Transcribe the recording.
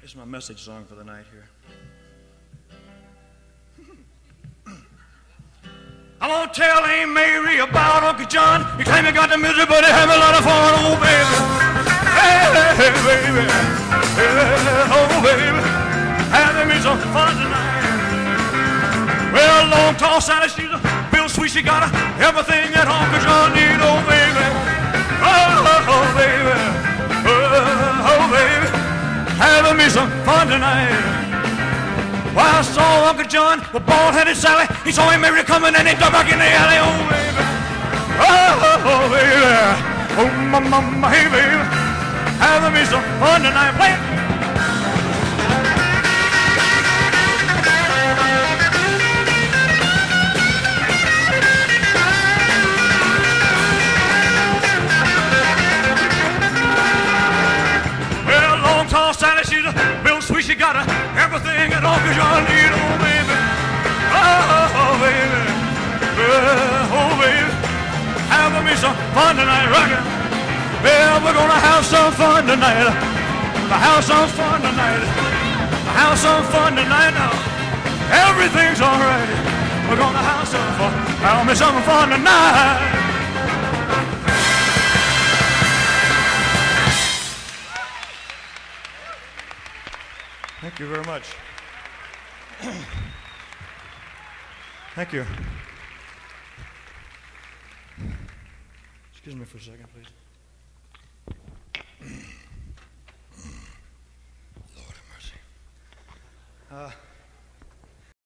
It's my message song for the night here. I won't tell Aunt Mary about Uncle John. He claimed he got the misery, but he had a lot of fun. Oh, baby. Hey, baby. Hey, oh, baby. Having me some fun tonight. Well, long, tall Sally, she's a real sweet. She got everything that Uncle John need. Oh, baby. Oh, baby. Oh, baby. Having me some fun tonight. Well, I saw Uncle John with bald-headed Sally. He saw him Mary coming and he ducked back in the alley. Oh, baby. Oh, baby. Oh, my mama, hey, baby. Having me some fun tonight. Play it. Well, long, tall Sally, she's a real sweet. She got everything that Uncle John need. Oh, baby. Oh, baby. Oh, baby. Having me some fun tonight, rockin'. Well, we're gonna have some fun tonight. Have some fun tonight. Have some fun tonight now. Everything's alright. We're gonna have some fun. Have me some fun tonight. Thank you very much. Thank you. Excuse me for a second, please. Lord have mercy.